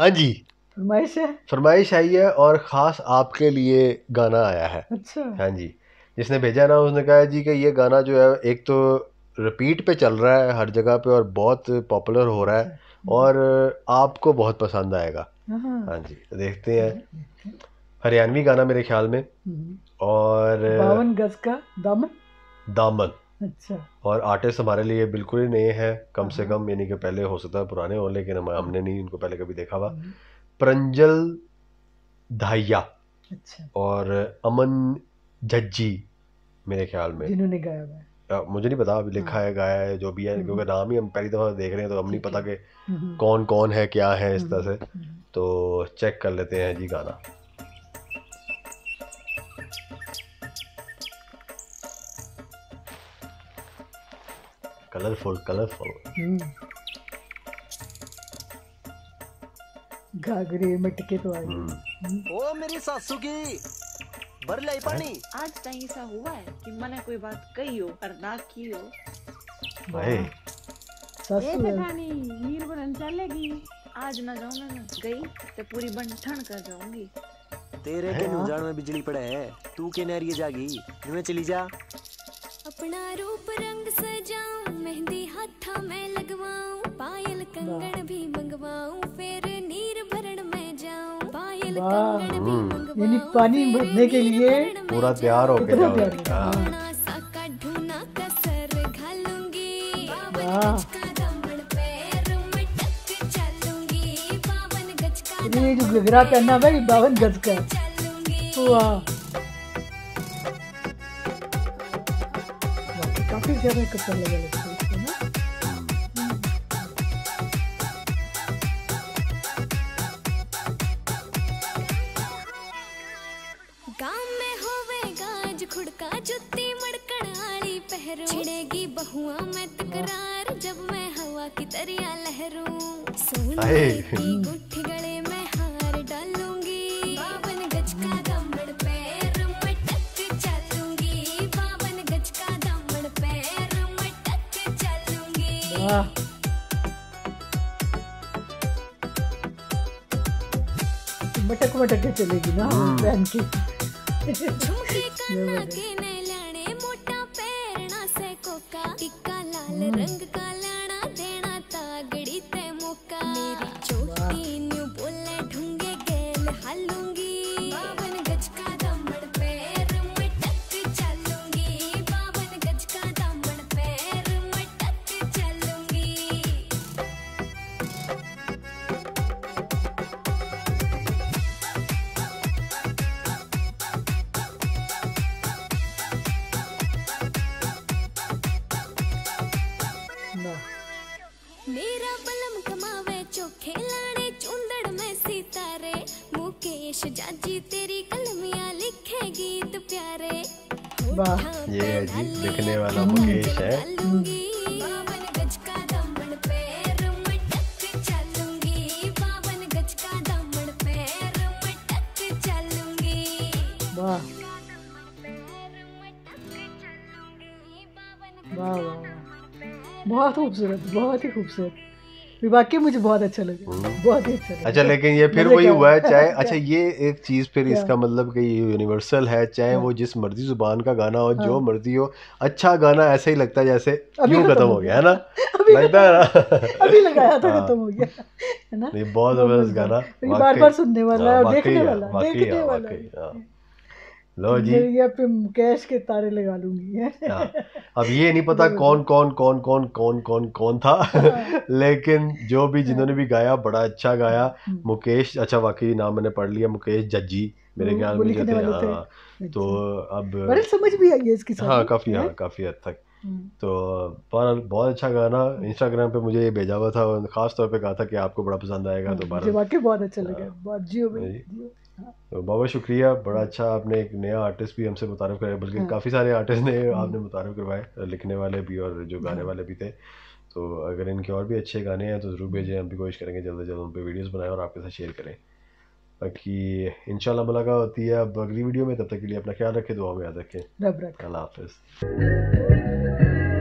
हाँ जी, फरमाइश है। फरमाइश आई है और ख़ास आपके लिए गाना आया है। अच्छा। हाँ जी, जिसने भेजा ना उसने कहा जी कि ये गाना जो है एक तो रिपीट पे चल रहा है हर जगह पे और बहुत पॉपुलर हो रहा है और आपको बहुत पसंद आएगा। हाँ जी, तो देखते हैं। हरियाणवी गाना मेरे ख्याल में और 52 गज का दामन। दामन। अच्छा। और आर्टिस्ट हमारे लिए बिल्कुल ही नए हैं, कम से कम, यानी कि पहले हो सकता है पुराने हो लेकिन हमने नहीं इनको पहले कभी देखा हुआ। प्रंजल धाइया। अच्छा। और अमन झज्जी मेरे ख्याल में जिन्होंने गाया हुआ है। मुझे नहीं पता, अभी लिखा है गाया है जो भी है, क्योंकि नाम ही हम पहली दफ़ा देख रहे हैं तो हम नहीं पता कि कौन कौन है क्या है इस तरह से। तो चेक कर लेते हैं जी गाना। Colourful colourful. घाघरे मटके तो आ गए। ओ मेरी सासू की भर ले पानी। आज तक ऐसा हुआ है कि मैंने कोई बात कही हो और ना की हो। भाई जेठानी नीर बनन चलेगी, आज ना जाऊं ना गई तो पूरी बंठन कर जाऊंगी। तेरे के नुजान में बिजली पड़े है, तू के नरिये जागी नुए चली जा। अपना रूप रंग सजाऊं, मेहंदी हाथा में लगवाऊं, पायल कंगन भी मंगवाऊं, फिर नीर भरण में जाऊं, पायल कंगन भी मंगवाऊं, यानी पानी भरने के लिए पूरा तैयार हो गया। साका ढूना कसर घालूंगी, ये जो घघरा पहना भाई 52 गज का। वाह, काफी ज्यादा कसर लगा लगता है इसको ना। गांव में होवेगा आज खुड़का, जुत्ती मड़कड़ आली पहरू, छिड़ेगी बहुआ में तकरार जब मैं हवा की तरिया लहरूं, सोने की गुट्ठी गले में हार डालूंगी, 52 गज का दामन पैर मटक चलूंगी, 52 गज का दामन पैर मटक चलूंगी। मटक मटक के चलेगी ना पहन के। झुमके काना के नैलाने, मोटा पैरना से कोका, टिक्का लाल रंग का लाना, देना तागड़ी ते मौका, मेरी चोटी न्यू बोले ढूंगे गेल हालूंगी, 52 गज का दामन पैर मटक चलूंगी, 52 गज का दामन पैर मटक चलूंगी। मेरा बलम कमावे चोखे लाने, चुंदड़ में सितारे, मुकेश जाजी तेरी कलमियां लिखे गीत प्यारे। वाह, ये है जी लिखने वाला मुकेश है। 52 गज का दामन पैर मटक चलूंगी, 52 गज का दामन पैर मटक चलूंगी। वाह वाह वाह, बहुत खूबसूरत, बहुत ही खूबसूरत, वाकई मुझे बहुत अच्छा लगा, बहुत ही अच्छा लगा। अच्छा, लेकिन ये फिर वही हुआ है चाहे, अच्छा ये एक चीज़ फिर इसका मतलब कि ये यूनिवर्सल है, चाहे वो जिस मर्जी जुबान का गाना हो, जो मर्जी हो, अच्छा गाना ऐसे ही लगता है जैसे यूं खत्म हो गया है ना, लगता है ना अभी लगाया था खत्म हो गया है ना। ये बहुत जबरदस्त गाना, बार बार सुनने वाला है, देखने वाला, देखने वाला। लो जी, ये पे मुकेश के तारे लगा लूंगी। अब ये नहीं पता कौन कौन कौन कौन कौन कौन कौन था लेकिन जो भी जिन्होंने भी गाया बड़ा अच्छा गाया। मुकेश, अच्छा वाकई नाम मैंने पढ़ लिया, मुकेश जज्जी मेरे ख्याल में जो थे। तो अब बड़े समझ भी आई है इसकी। हाँ काफ़ी, हाँ काफ़ी हद तक। तो पर बहुत अच्छा गाना, इंस्टाग्राम पे मुझे ये भेजा हुआ था और ख़ास तौर पे कहा था कि आपको बड़ा पसंद आएगा। तो मुझे वाकई बहुत अच्छा लगा, बहुत जियो भाई। तो बहुत शुक्रिया, बड़ा अच्छा आपने एक नया आर्टिस्ट भी हमसे मुतारिफ कराया, बल्कि काफ़ी सारे आर्टिस्ट ने आपने मुतारिफ करवाए, लिखने वाले भी और जो गाने वाले भी थे। तो अगर इनके और भी अच्छे गाने हैं तो ज़रूर भेजें, हम भी कोशिश करेंगे जल्द से जल्द उन पर वीडियोस बनाएं और आपके साथ शेयर करें। बाकी इंशाल्लाह मुलाकात होती है अब अगली वीडियो में, तब तक के लिए अपना ख्याल रखें, दुआ में याद रखें। अल्लाह हाफिज़।